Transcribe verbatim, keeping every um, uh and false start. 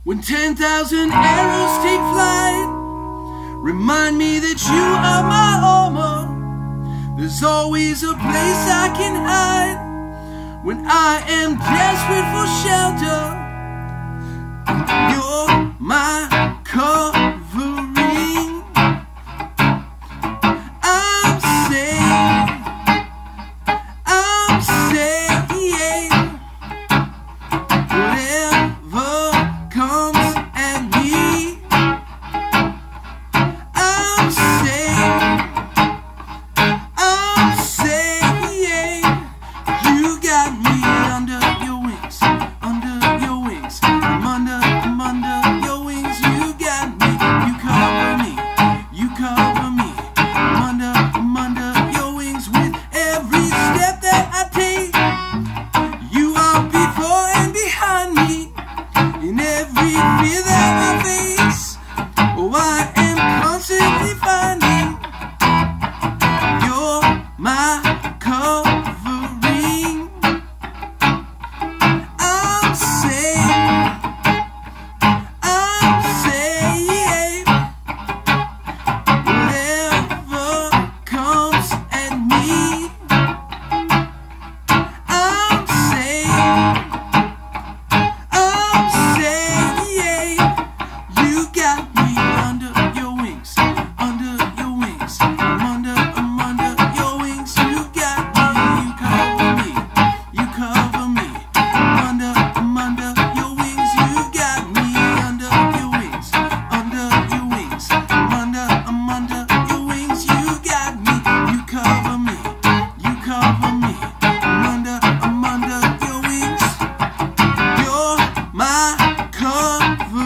When ten thousand arrows take flight, remind me that you are my armor. There's always a place I can hide when I am desperate for shelter. You're my covering. I'm safe. I'm safe. Whatever comes at me, I'm safe. I'm safe. You got me under your wings, under your wings. I'm under, I'm under your wings. You got me. You cover me. You cover me. I'm under, I'm under your wings. With every step that I take, you are before and behind me. In every fear that I face, oh, I am constantly finding you're my covering. I'm safe. I'm safe. Whatever comes at me, I'm safe. I'm safe. You got me under your wings, under your wings. I'm under, I'm under your wings. You got me. You cover me. You cover me. I'm under, I'm under your wings. You got me under your wings, under your wings. I'm under, I'm under your wings. You got me. You cover me. You cover me. I'm under, I'm under your wings. You're my cover.